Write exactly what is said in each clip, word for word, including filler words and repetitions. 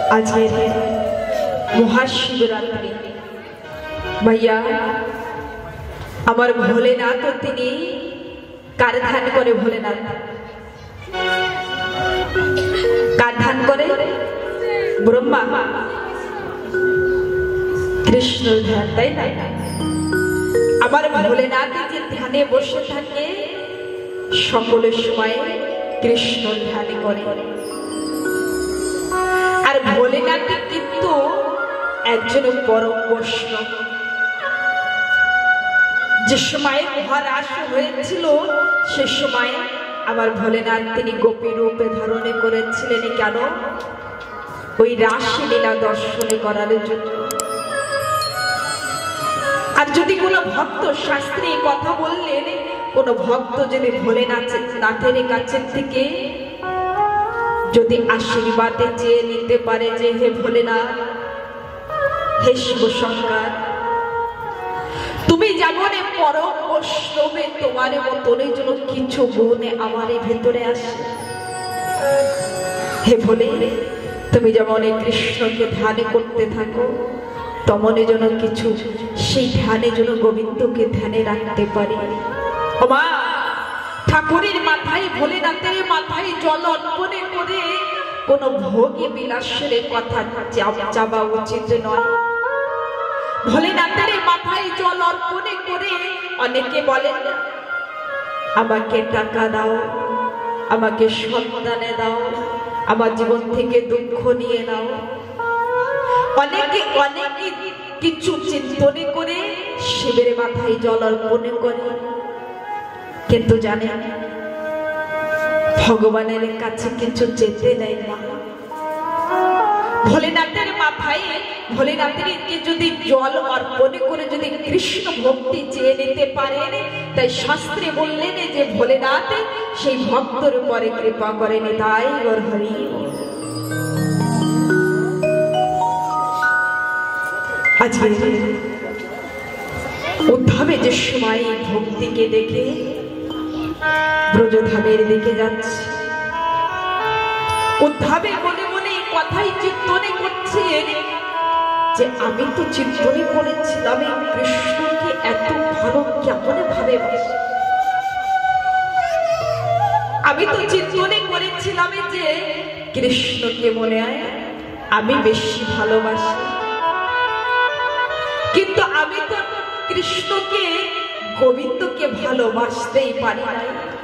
আজকের মহাশিবরাত্রি ভাইয়া আমার ভোলেনাথ তিনি কার ধ্যান করে? ভোলেনাথ কার ধ্যান করে? ব্রহ্মা কৃষ্ণ ধ্যান, তাই না? আমার ভোলেনাথ যে ধ্যানে বসে থাকে সকলের সময় কৃষ্ণ ধ্যান করে। আর ভোলেনাথ কিন্তু একজন পরম বৈষ্ণব। যে সময় মহারাস হয়েছিল সে সময় আমার ভোলেনাথ তিনি গোপী রূপে ধারণে করেছিলেন। কেন? ওই রাসলীলা দর্শনে করার জন্য। আর যদি কোনো ভক্ত শাস্ত্রে কথা বললেন, কোন ভক্ত যদি ভোলেনাথের নাথের কাছে থেকে যদি আশীর্বাদে চেয়ে নিতে পারে যে হে ভোলেনাথ, হে শিব শঙ্কর, তুমি যেমন পরম বৈষ্ণবে তোমার মতনের জন্য কিছু গুণ আমার ভেতরে আসে। হে ভোলে, তুমি যেমন কৃষ্ণকে ধ্যান করতে থাকো তেমন যেন কিছু সেই ধ্যানে যেন গোবিন্দকে ধ্যানে রাখতে পারি। ওমা ঠাকুরের মাথায় ভোলেনাথের মাথায় জল অর্পণে করে কোন ভোগী বিলাসের কথা চাওয়া উচিত নয়। ভোলেনাথের মাথায় জল অর্পণে করে অনেকে বলেন আমাকে টাকা দাও, আমাকে সন্তানে দাও, আমার জীবন থেকে দুঃখ নিয়ে নাও। অনেকে অনেকে কিছু চিন্তনে করে শিবের মাথায় জল অর্পণে করে, কিন্তু জানে ভগবানের কাছে কিছু চেতে নেয় না। ভোলেনাথের মাথায় ভোলেনাথের যদি জল অর্পণে করে যদি কৃষ্ণ ভক্তি চেয়ে নিতে পারেন, তাই শাস্ত্রে বললেন যে ভোলেনাথ সেই ভক্তর উপরে কৃপা করেন। তাই ওর হরি আজকে উদ্ধবে যে সময় ভক্তিকে দেখে ব্রজধামের দিকে যাচ্ছে, উদ্ধবে মনে মনে কথাই চিন্তনে করছে যে আমি তো চিন্তনে করেছিলাম কৃষ্ণকে এত ভালো কেমন ভাবে বাসি। আমি তো চিন্তনে করেছিলাম যে কৃষ্ণকে মনে হয় আমি বেশি ভালোবাসি, কিন্তু আমি তো কৃষ্ণকে গোবিন্দকে ভালোবাসতেই পারি না।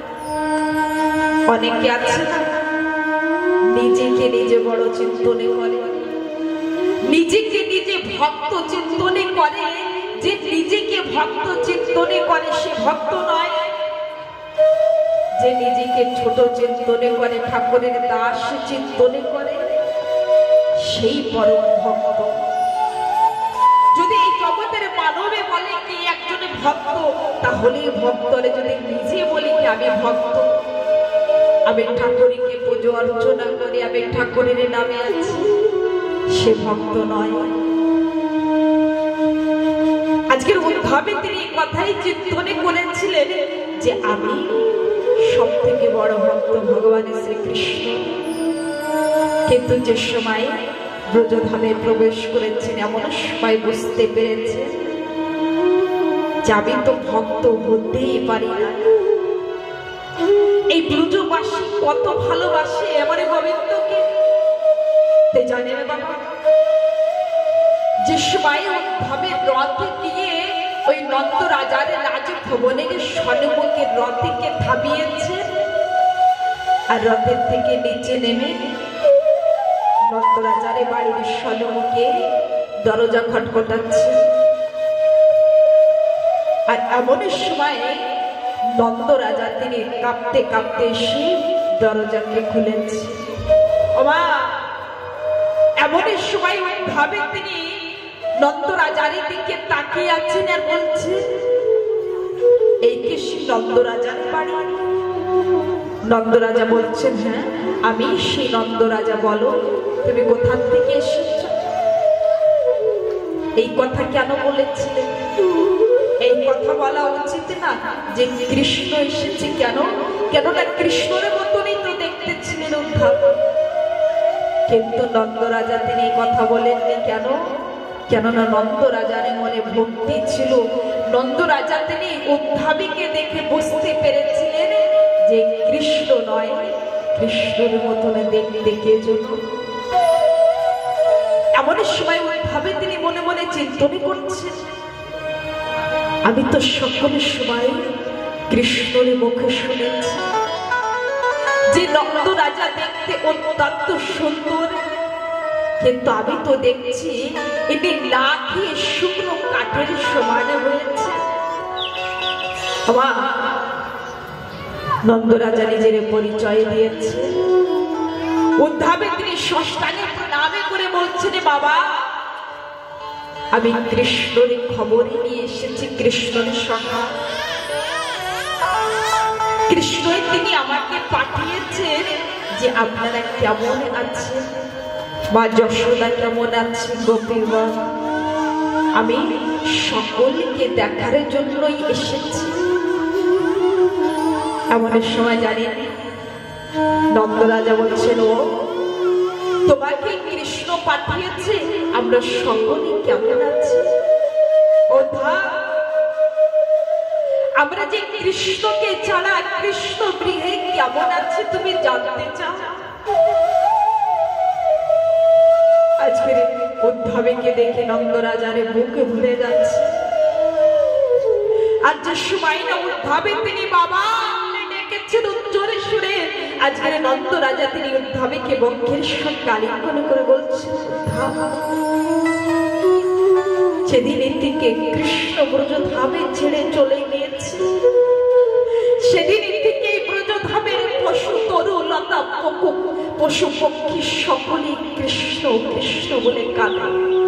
অনেকে আছে না নিজেকে নিজে বড় চিন্তনে করে, নিজেকে নিজে ভক্ত চিন্তনে করে। যে নিজেকে ভক্ত চিন্তনে করে সে ভক্ত নয়। যে নিজেকে ছোট চিন্তনে করে, ঠাকুরের দাস চিন্তনে করে, সেই পরম ভক্ত। যদি এই জগতের মানবে বলে কি একজনে ভক্ত, তাহলে ভক্তরে যদি নিজে বলি কি আমি ভক্ত, আমি ঠাকুরকে পুজো অর্চনা করি, আমি ঠাকুরের নামে আছি, সে ভক্ত নয়। আজকের উদ্ধবে তিনি কথাই চিন্তনে করেছিলেন যে আমি সব থেকে বড় ভক্ত ভগবানের শ্রীকৃষ্ণ। কিন্তু যে সময় ব্রজধামে প্রবেশ করেছেন এমন সময় বুঝতে পেরেছে যে আমি তো ভক্ত হতেই পারি না। এই ব্রজবাসী কত ভালোবাসে আমার গোবিন্দকে জানেন বাবা। যে সময় ভাবে রথে দিয়ে ওই নন্দ রাজার রাজভবনের সন্মুখে রথকে থামিয়েছে, আর রথের থেকে নিচে নেমে নন্দ রাজার বাড়ির সন্মুখে দরজা খটখটাচ্ছে। আর এমন সময় নন্দ রাজা তিনি কাঁপতে কাঁপতে এসে দরজাকে খুলেছে। ওমা এমন সময় ভাবে তিনি নন্দ রাজার দিকে তাকিয়ে আছেন আর বলছে এই কি নন্দ রাজার বাড়ি? নন্দ রাজা বলছেন হ্যাঁ আমি সেই নন্দ রাজা, বলো তুমি কোথা থেকে এসেছ? এই কথা কেন বলেছিলে? এই কথা বলা উচিত না যে কৃষ্ণ এসেছে। কেন? কেননা কৃষ্ণের মতনই তো দেখতে ছিলেন উদ্ধব। কিন্তু নন্দ রাজা তিনি কথা বলেননি। কেন? কেননা নন্দ রাজার মনে ভক্তি ছিল। নন্দ রাজা তিনি উদ্ধাবিকে দেখে বুঝতে পেরেছিলেন যে কৃষ্ণ নয়, কৃষ্ণের মতন দেখতে কে যেন। এমন সময় উদ্ধাবে তিনি মনে মনে চিন্তন করছেন, আমি তো সকল সময় কৃষ্ণের মুখে শুনেছি যে নন্দ রাজা দেখতে অত্যন্ত সুন্দর, কিন্তু আমি তো দেখছি এটি না খেয়ে শুকনো কাঠের সমান হয়েছে। নন্দ রাজা নিজের পরিচয় দিয়েছে। উদ্ধাবে তিনি ষষ্ঠাঙ্গে প্রণামে করে বলছেন, বাবা আমি কৃষ্ণের খবর নিয়ে এসেছি, কৃষ্ণের সখা। কৃষ্ণ তিনি আমাকে পাঠিয়েছেন যে আপনারা কেমন আছেন, মা যশোদা কেমন আছে, গোপীগণ। আমি সকলকে দেখার জন্যই এসেছি। এমন সময় জানেন নন্দ রাজা বলছেন, ও তোমাকে কৃষ্ণ পাঠিয়েছে, আমরা সকলে কেমন আছি। ওঠা আমরা যে কৃষ্ণকে ছাড়া কৃষ্ণ গৃহে কেমন আছে তুমি জানতে চাও? আজকের উদ্ধাবেকে দেখে নন্দ রাজার বুকে ভরে যাচ্ছে। আর যে সময় না উদ্ধাবে তিনি বাবা ডেকেছেন উচ্চরে সুরে, আজকের নন্দ রাজা তিনি উদ্ধাবেকে বক্ষের সঙ্গে আলিঙ্গন করে বলছেন, সেদিনের থেকে কৃষ্ণ ব্রজধামে ছেড়ে চলে গিয়েছে। সেদিনের থেকে ব্রজধামের পশু তরু লতা পশু পক্ষী সকলে কৃষ্ণ কৃষ্ণ বলে কাঁদে।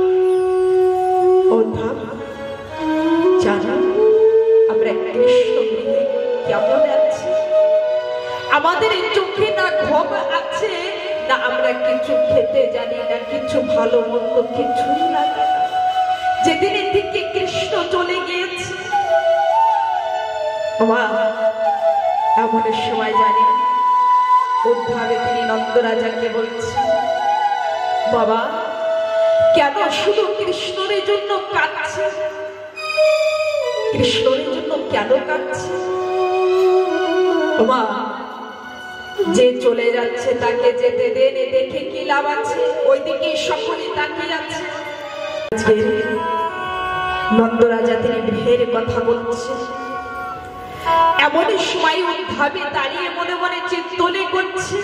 জানা আমরা কৃষ্ণ গৃহে কেমন আছি? আমাদের চোখে না ঘুম আছে, না আমরা কিছু খেতে জানি, না কিছু ভালো মন্দ কিছুই লাগে। যেদিনের থেকে কৃষ্ণ চলে গিয়েছে, এমন সময় জানি উদ্ধাবে তিনি নন্দ রাজাকে বলছেন, বাবা কেন শুধু কৃষ্ণের জন্য কাঁদছে? কৃষ্ণের জন্য কেন কাঁদছে? মা যে চলে যাচ্ছে তাকে যেতে দেন, দেখে কি লাভ আছে? ওইদিকে সকলে তাকিয়ে আছে। নন্দ রাজা তিনি গৃহের কথা বলছেন। এমন সময় উদ্ধাবে দাঁড়িয়ে মনে মনে চিন্তনে করছে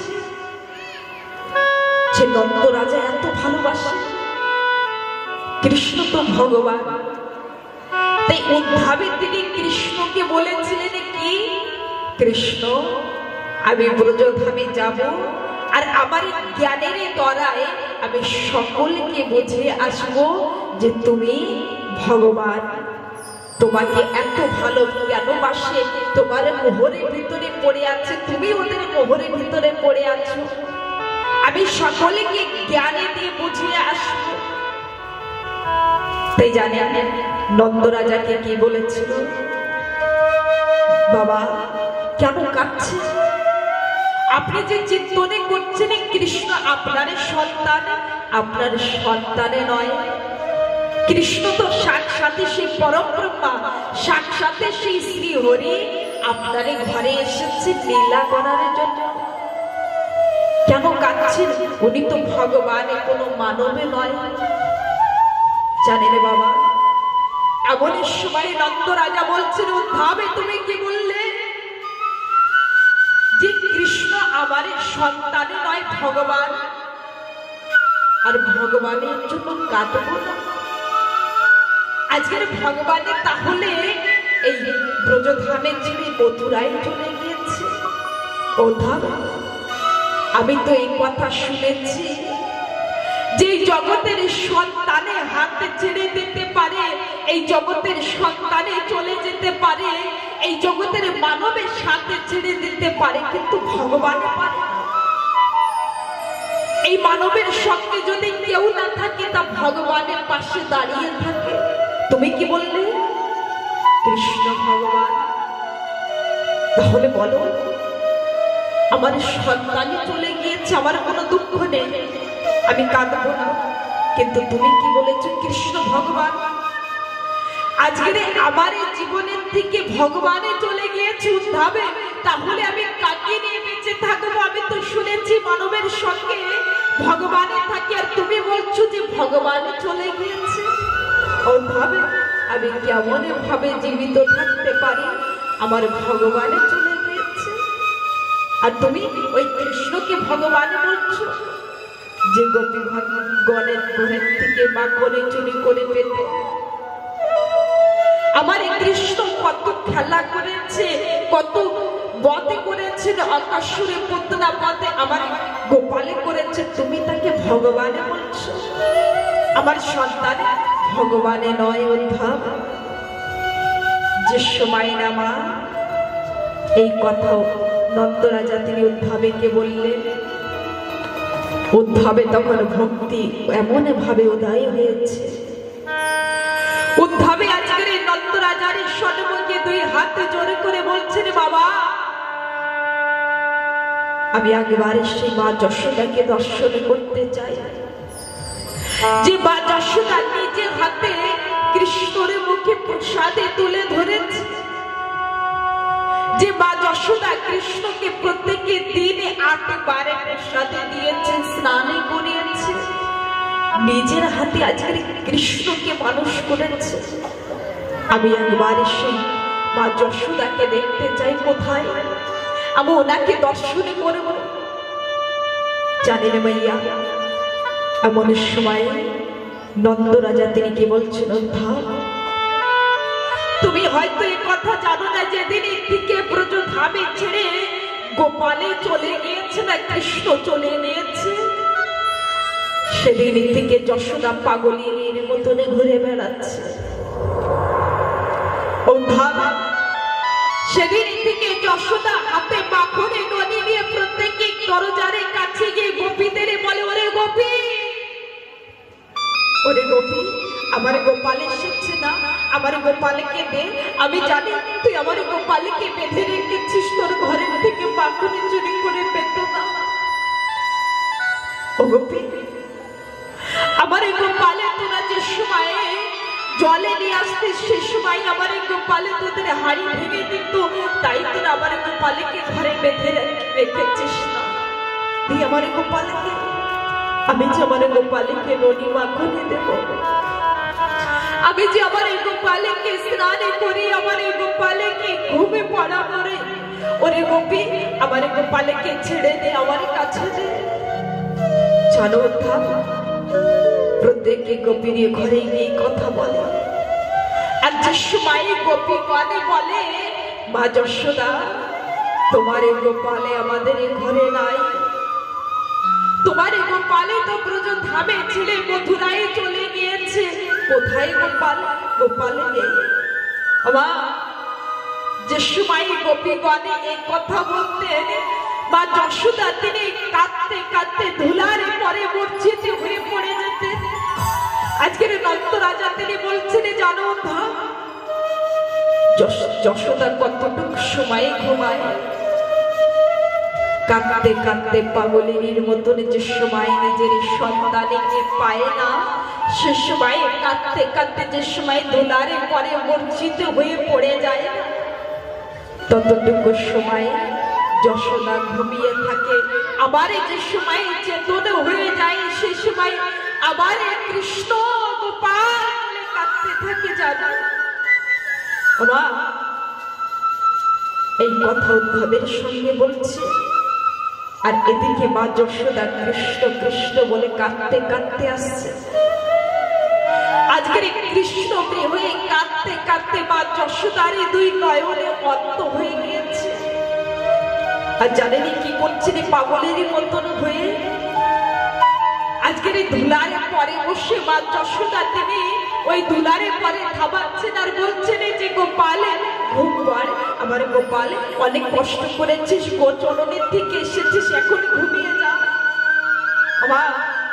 যে নন্দ রাজা এত ভালোবাসে, কৃষ্ণ তো ভগবান। তাই উদ্ধাবে তিনি কৃষ্ণকে বলেছিলেন কি, কৃষ্ণ আমি ব্রজধামে যাব, আর আমার জ্ঞানের দ্বারায় আমি সকলকে বুঝিয়ে আসবো যে তুমি ভগবান। তোমাকে এত ভালো কেন বাসে, তোমার মোহরের ভিতরে পড়ে আছে, তুমি ওদের মোহরের ভিতরে পড়ে আছো। আমি সকলকে জ্ঞানে দিয়ে বুঝিয়ে আসবো। তাই জানেন নন্দ রাজাকে কি বলেছিল, বাবা কেন কাঁদছে? আপনি যে চিন্তনে করছেন কৃষ্ণ আপনার সন্তান, আপনার সন্তানে নয়। কৃষ্ণ তো সাক্ষাৎ সেই পরম ব্রহ্মা, সাক্ষাৎ সেই শ্রী হরি আপনার ঘরে এসেছে লীলা করার জন্য। কেন কাঁদছেন? উনি তো ভগবান, কোনো মানবে নয়। জানেন বাবা, এমন সময় নন্দ রাজা বলছেন, উদ্ধাবে তুমি কি বললে যে কৃষ্ণ আমার সন্তানে নয়, ভগবান। আর ভগবানের জন্য কাঁদবো না? আজকের ভগবানের তাহলে এই ব্রজধামে ছেড়ে মথুরায় চলে গিয়েছে। উদ্ধাব আমি তো এই কথা শুনেছি যে জগতের সন্তানে হাতে ছেড়ে দিতে পারে, এই জগতের সন্তানে চলে যেতে পারে, এই জগতের মানবের সাথে ছেড়ে দিতে পারে, কিন্তু ভগবান পারে না। এই মানবের সঙ্গে যদি কেউ না থাকে, তা ভগবানের পাশে দাঁড়িয়ে থাকে। তুমি কি বললে? কৃষ্ণ ভগবান। তাহলে বলো, আমার সন্তানে চলে গিয়েছে, আমার কোনো দুঃখ নেই, আমি কাঁদবো না, কিন্তু তুমি কি বলেছো কৃষ্ণ ভগবান? আজকের আমার এই জীবনের থেকে ভগবানে চলে গিয়েছে উদ্ধাবে, তাহলে আমি কাকে নিয়ে বেঁচে থাকবো? আমি তো শুনেছি মানবের সঙ্গে ভগবানে থাকে, আর তুমি বলছো যে ভগবানে চলে গিয়েছে উদ্ধাবে। আমি কেমন ভাবে জীবিত থাকতে পারি? আমার ভগবানে চলে গিয়েছে, আর তুমি ওই কৃষ্ণকে ভগবানে বলছো? যে গোপী গণের ঘরের থেকে মা করে চুরি করে পেত। আমার এই কৃষ্ণ কত খেলা করেছে, কত বধ করেছে, অকাসুরে পুতনা বধে আমার গোপালে করেছে, তুমি তাকে ভগবানে বলছো? আমার সন্তান ভগবানে নয় উদ্ধাব। যে সময় না মা এই কথা নন্দরাজা তিনি উদ্ধাবেকে বললেন, উদ্ধাবে তখন ভক্তি এমন ভাবে উদয় হয়েছে। উদ্ধাবে আজকের এই নন্দরাজার সম্মুখে দুই হাতে জোরে করে বলছেন, বাবা আমি একবার সেই মা যশোদাকে দর্শন করতে চাই। যে মা যশোদা নিজে হাতে কৃষ্ণের মুখে প্রসাদে তুলে ধরেছে, যে মা যশোদা কৃষ্ণকে প্রত্যেকে দিনে আট বারে প্রসাদে দিয়েছে, স্নানে করিয়েছে, নিজের হাতে আজকের কৃষ্ণকে মানুষ করেছে। আমি একবার সেই মা যশোদাকে দেখতে চাই, কোথায় আমি ওনাকে দর্শন করব। জানেন মাইয়া, এমন সময় নন্দরাজা তিনি কি বলছেন, উদ্ধাব তুমি হয়তো এই কথা জানো না, যেদিন থেকে ব্রজধামে ছেড়ে গোপালে চলে গিয়েছে না কৃষ্ণ চলে গিয়েছে, সেদিন থেকে যশোদা পাগলিনীর মতনে ঘুরে বেড়াচ্ছে। উদ্ধাব সেদিন থেকে যশোদা হাতে মাখনে ননি নিয়ে প্রত্যেকে দরজারে কাছে গিয়ে গোপীদের বলে, ওরে গোপী, ওরে গোপী, আমার গোপাল এসেছে না, আমার গোপালকে দে। আমি জানি তুই আমার গোপালকে বেঁধে রেখেছিস, তোর ঘরের থেকে মাখনে চুরি করে পেত না। ও গোপী, আমার গোপালে তোরা যে সময় জলে নিয়ে আসতে, সে সময় আমার গোপালে তোদের হাড়ি ভেঙে দিত, তাই তোরা আমার গোপালকে ঘরে বেঁধে রেখেছিস না। তুই আমার গোপালকে, আমি যে আমার গোপালকে ননি মাখনে দেব, আমি যে আমার এই গোপালকে স্নানে করি, আমার এই গোপালকে ঘুমে পড়া করে, ওরে গোপী আমার গোপালকে ছেড়ে দে, আমার কাছে দে। জানো উদ্ধাব, প্রত্যেকে গোপীর ঘরে গিয়ে কথা বলে, আর যে সময় গোপী গণে বলে, মা যশোদা তোমার গোপালে আমাদের ঘরে নাই, তোমার গোপালে তো ব্রজধামে ছেড়ে মথুরায় চলে গিয়েছে, কোথায় গোপাল? গোপালে নেই। যে সময় গোপীগণে এই কথা বলতেন, মা যশোদা তিনি কাঁদতে কাঁদতে ধুলার পরে মূর্ছিত হয়ে পড়ে যেতেন। আজকের নন্দরাজা তিনি বলছেন, জানো যশোদা কতটুকু সময় ঘুমায়? কাঁদতে কাঁদতে পাগলিনীর মতন যে সময় নিজের সন্তানকে পায় না, সে সময় কাঁদতে কাঁদতে যে সময় ধুলারে পরে মূর্ছিত হয়ে পড়ে যায়, ততটুকু সময় যশোদা ঘুমিয়ে থাকে। আবার যে সময় চেতন হয়ে যায়, সে সময় আবার কৃষ্ণ গোপাল কাঁদতে থাকে। জানো এই কথা উদ্ধাবের সঙ্গে বলছে, আর এদিকে মা যশোদা কৃষ্ণ কৃষ্ণ বলে কাঁদতে কাঁদতে আসছে। আজকের কৃষ্ণ হয়ে কাঁদতে কাঁদতে মা যশোদার দুই নয়নে অন্ত হয়ে গিয়েছে। আর জানেনি কি করছেন? পাগলেরই মতন হয়ে আজকের এই ধুলার পরে বসে মা যশোদা তিনি ওই ধুলারে পরে থাবাচ্ছেন আর বলছেন যে গোপাল ঘুম পড়, আমার গোপাল অনেক কষ্ট করেছিস, গোচরণের থেকে এসেছিস, এখন ঘুমিয়ে যা। মা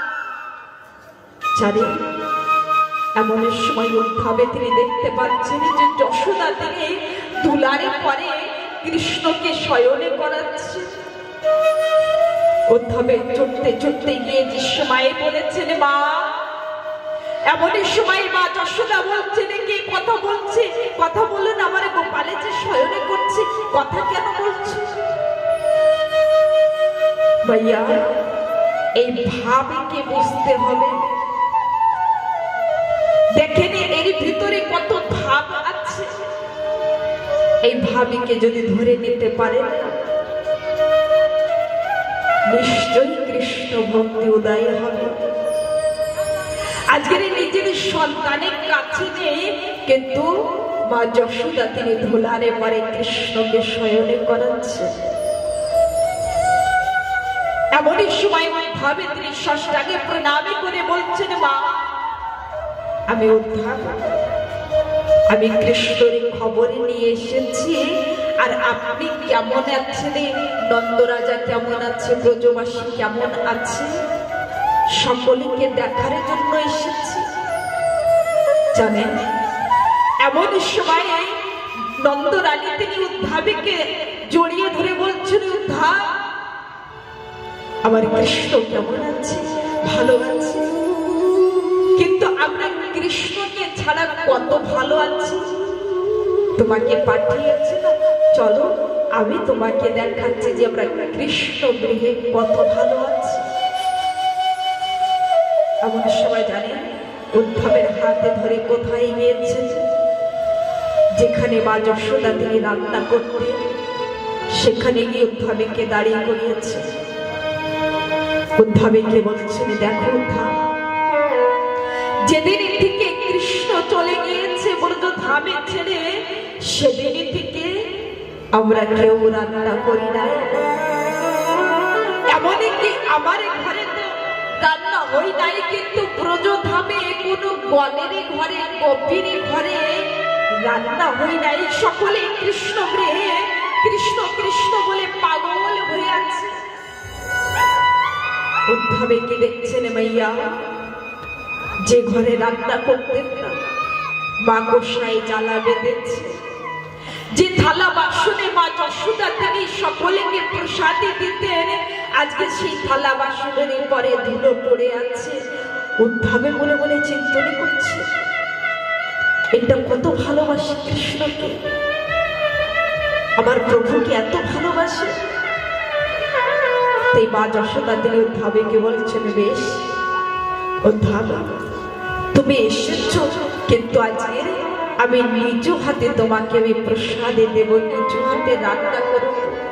জানি এমন সময় উদ্ধাবে তিনি দেখতে পাচ্ছেন যে যশোদা তিনি ধুলারে পরে কৃষ্ণকে শয়নে করাচ্ছে। উদ্ধবে চড়তে চড়তে গিয়ে যে সময় বলেছেন মা, এমনই সময় মা যশোদা বলছেন কে কথা বলছে, কথা বলুন, আমার গোপালে যে শয়নে করছে, কথা কেন বলছে? ভাইয়া এই ভাবকে বুঝতে হবে। দেখেন এর ভিতরে কত ভাব আছে। এই ভাবিকে যদি ধরে নিতে পারে নিশ্চয়ই কৃষ্ণ ভক্তি উদয় হবে। আজকের নিজের সন্তানের কাছে নেই, কিন্তু মা যশোদা তিনি ধুলারে পরে কৃষ্ণকে শয়নে করাচ্ছে। এমনই সময় ভাবে তিনি ষষ্ঠাঙ্গে প্রণামে করে বলছেন মা, আমি উদ্ধার, আমি কৃষ্ণের খবর নিয়ে এসেছি। আর আপনি কেমন আছেন, নন্দরাজা কেমন আছে, ব্রজবাসী কেমন আছে, সকলকে দেখার জন্য এসেছি। জানেন এমন সময় নন্দরানী তিনি উদ্ধাবিকে জড়িয়ে ধরে বলছেন, উদ্ধাব আমার কৃষ্ণ কেমন আছে, ভালো আছে, কিন্তু আমরা কৃষ্ণকে ছাড়া কত ভালো আছি। তোমাকে পাঠিয়েছে না, চলো আমি তোমাকে দেখাচ্ছি যে আমরা কৃষ্ণ গৃহে কত ভালো আছি। এমন সময় জানেন উদ্ধবের হাতে ধরে কোথায় গিয়েছে, যেখানে মা যশোদা তিনি রান্না করতেন সেখানে গিয়ে উদ্ধবকে দাঁড়িয়ে করিয়েছে। উদ্ধবকে বলছেন, দেখো উদ্ধব, যেদিন থেকে কৃষ্ণ চলে গিয়েছে ব্রজধামে ছেড়ে, সেদিন থেকে আমরা কেউ রান্না করি না। এমনকি আমার ঘরে তো রান্না হই নাই, কিন্তু ব্রজধামে কোনো গণের ঘরে, গোপীর ঘরে রান্না হই নাই। সকলে কৃষ্ণ গৃহে কৃষ্ণ কৃষ্ণ বলে পাগল হয়ে আছে। উদ্ধবকে দেখছেন মাইয়া, যে ঘরে রান্না করতেন না, মা গোসাই জ্বালা বেঁধেছে, যে থালা বাসনে মা যশোদা তিনি সকলকে প্রসাদে দিতেন, আজকে সেই থালা বাসনের পরে ধুলো পড়ে আছে। উদ্ধবে মনে মনে চিন্তন করছে, এটা কত ভালোবাসে কৃষ্ণকে, আমার প্রভুকে এত ভালোবাসে। তাই মা যশোদা তিনি উদ্ধবকে বলছেন, বেশ উদ্ধব তুমি এসেছো, কিন্তু আজকে আমি নিজ হাতে তোমাকে আমি প্রসাদে দেব, নিজ হাতে রান্না করব।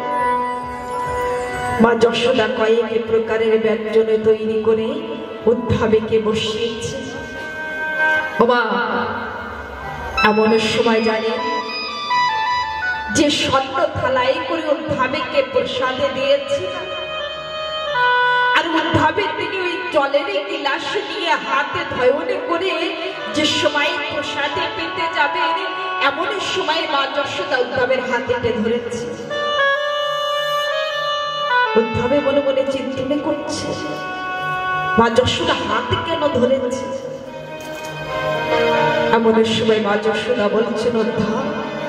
মা যশোদা কয়েক প্রকারের ব্যঞ্জনে তৈরি করে উদ্ধবকে বসিয়েছে। বাবা এমন সময় জানে যে স্বর্ণ থালায় করে উদ্ধবকে প্রসাদে দিয়েছে, আর উদ্ধবের থেকে ওই জলের গিলাস নিয়ে হাতে ধয়নে করে যে সময় প্রসাদে পেতে যাবে, এমন সময় মা যশোদা উদ্ধবের হাতে ধরেছে। উদ্ধবে মনে মনে চিন্তনে করছে, মা যশোদা হাতে কেন ধরেছে। এমন সময় মা যশোদা বলছেন, উদ্ধব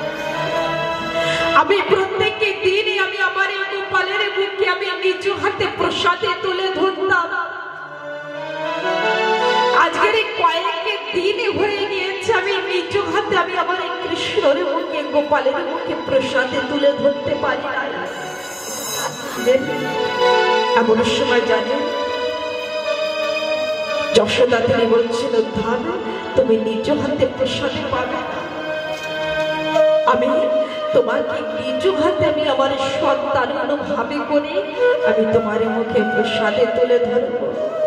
আমি প্রত্যেক দিন আমি আমার এই গোপালের বুকে আমি নিজ হাতে প্রসাদে তুলে ধরতাম, আজকের কয়েক দিন হয়ে গিয়েছে আমি নিজ হাতে আমি আমার এই কৃষ্ণের বুকে গোপালের বুকে প্রসাদে তুলে ধরতে পারি না। এমন সময় জানেন যশোদা তিনি বলছেন, উদ্ধব তুমি নিজ হাতে প্রসাদে পাবে না, আমি তোমাকে নিজ হাতে আমি আমার সন্তান ভাবে করে আমি তোমার মুখে প্রসাদে তুলে ধরব।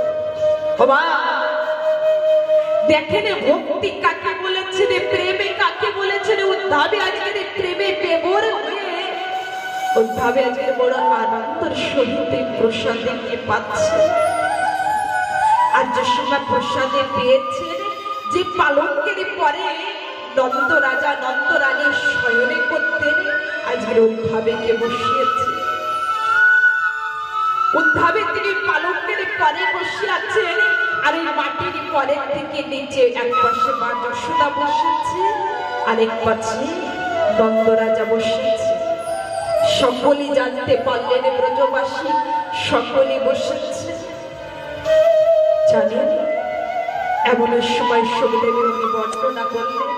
দেখেন ভক্তি কাকে বলেছে, প্রেমে কাকে বলেছে। উদ্ধবে আজকের প্রেমে বেভোর হয়ে উদ্ধবে আজকের বড় আনন্দের সহিত প্রসাদে পাচ্ছে। আর যে সময় প্রসাদে পেয়েছে, যে পালঙ্কের পরে নন্দ রাজা নন্দ রানী শয়নে করতেন, আজকের উদ্ধবকে বসিয়েছে। উদ্ধবে তিনি পালঙ্কের পরে বসে আছেন, আর এই মাটির পরের থেকে নিচে এক পাশে মা যশোদা বসেছে, আরেক পাশে নন্দ রাজা বসেছে। সকলেই জানতে পারলেন ব্রজবাসী, সকলে বসেছে। জানেন, এমন সময় সুখদেব কবি বর্ণনা করলেন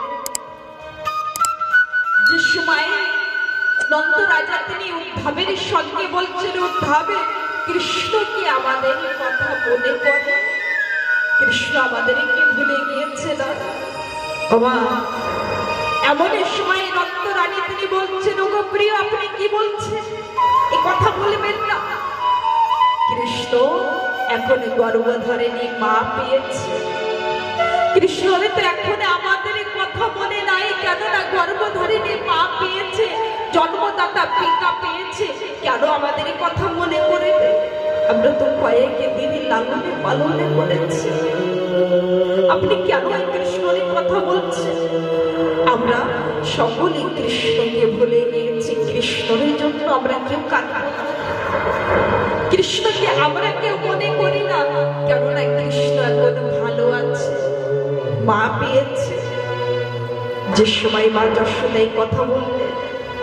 যে সময় নন্দ রাজা তিনি উদ্ধবের সঙ্গে বলছেন, উদ্ধবে কৃষ্ণ কি আমাদের কথা মনে পড়ে? কৃষ্ণ আমাদেরকে ভুলে গিয়েছে না? বাবা, এমন সময় নন্দ রানী তিনি বলছেন, ওগো প্রিয়, আপনি কি বলছেন? এ কথা বলবেন না। কৃষ্ণ এখন গর্ভ ধরেনি, মা পেয়েছে। কৃষ্ণ তো এখন আমাদের কথা মনে নাই, কেননা গর্ভ ধরেনি, মা পেয়েছে, জন্মদাতা পিতা পেয়েছে, কেন আমাদের কথা মনে করবে? আমরা তো কয়েক দিন লালনে পালনে করেছি, আপনি কেন কৃষ্ণের কথা বলছেন? আমরা সকলে কৃষ্ণকে ভুলে গিয়েছি। কৃষ্ণের জন্য আমরা কেউ কাঁদব না, কৃষ্ণকে আমরা কেউ মনে করি না, কেননা কৃষ্ণ এখন ভালো আছে, মা পেয়েছে। যে সময় মা যশোদাই কথা বললেন,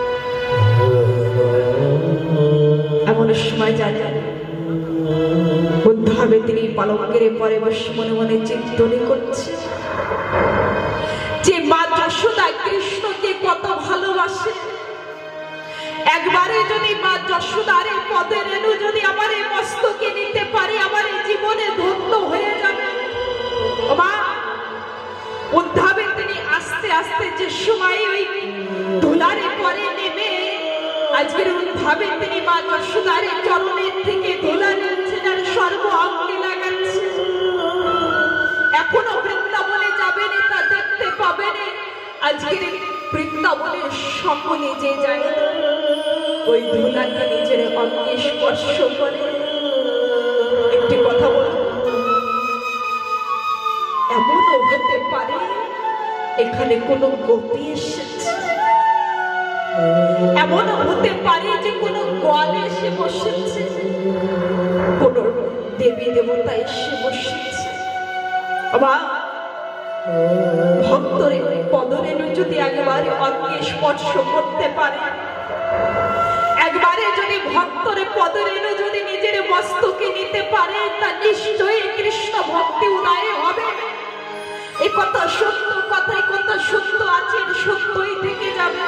এমন সময় জানেন উদ্ধবে তিনি পালঙ্কের পরে বসে মনে মনে চিন্তনে করছে যে মা যশোদা কৃষ্ণকে কত ভালোবাসে। একবারে যদি মা যশোদার পদের রেণু যদি আমার এই মস্তকে নিতে পারে, আমার এই জীবনে ধন্য হয়ে যাবে। মা উদ্ধবে তিনি আস্তে আস্তে যে সময় ওই ধুলারে পরে নেমে আজকের উদ্ধবে তিনি মা যশোদার চরণের থেকে ধুলা নিচ্ছেন আর সর্ব অঙ্গে লাগাচ্ছে। এখনো বৃন্দাবনে যাবেন, তা দেখতে পাবেন। আজকের বৃন্দাবনের সকলে যে যায় ওই ধুলাকে নিজের অঙ্গে স্পর্শ করে। একটি কথা বল, এমনও হতে পারে এখানে কোনো গোপী এসেছে, এমনও হতে পারে যে কোনো গোয়ালে এসে বসেছে, কোন দেবী দেবতা এসে বসেছে। ভক্তরে পদরেণু যদি একবারে অঙ্গে স্পর্শ করতে পারে, একবারে যদি ভক্তরে পদরেণু যদি নিজের মস্তকে নিতে পারে, তা নিশ্চয়ই কৃষ্ণ ভক্তি উদয় হবে। এই কথা সত্য, কথায় কথা সত্য আছে, সত্যই থেকে যাবে।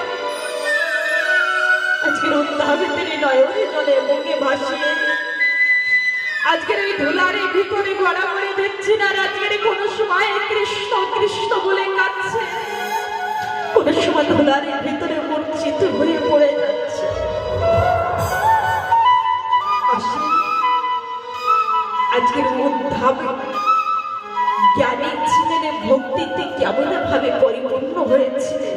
আজকের উদ্ধবে তিনি নয়নে জলে মুখে ভাসিয়ে আজকের এই ধুলারে ভিতরে গড়াগড়ি দিচ্ছেন, আর আজকের কোন সময় কৃষ্ণ কৃষ্ণ বলে কাঁদছে, কোন সময় ধুলারে ভিতরে মূর্ছিত হয়ে পড়ে যাচ্ছে। আজকের উদ্ধবে জ্ঞানী ছিলেন, ভক্তিতে কেমন ভাবে পরিপূর্ণ হয়েছিলেন।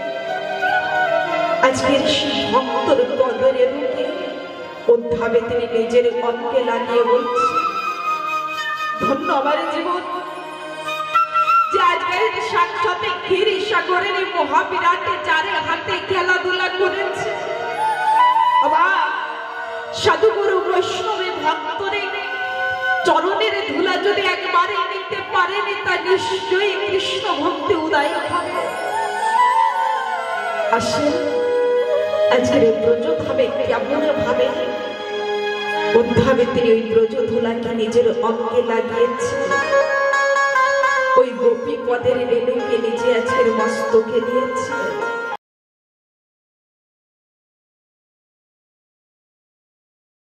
আজকের সেই ভক্তর পদের রূপে উদ্ধবে তিনি নিজের অঙ্গে লাগিয়ে বলছে, ধন্য আমার জীবন যে আজকের সাক্ষাতে ক্ষীর সাগরের মহাবিরাটে চারে হাতে খেলাধুলা করেছে। আবার সাধুগুরু বৈষ্ণবে ভক্তরে চরণের ধুলা যদি একবারে নিতে পারেন, তা নিশ্চয়ই কৃষ্ণ ভক্তি উদয় হবে। আসেন, আজকের এই ব্রজধামে কেমন ভাবে উদ্ধবে তিনি ওই ব্রজধুলাকে নিজের অঙ্গে লাগিয়েছে, ওই গোপী পদের রেণুকে নিজে আজকের মস্তকে নিয়েছে।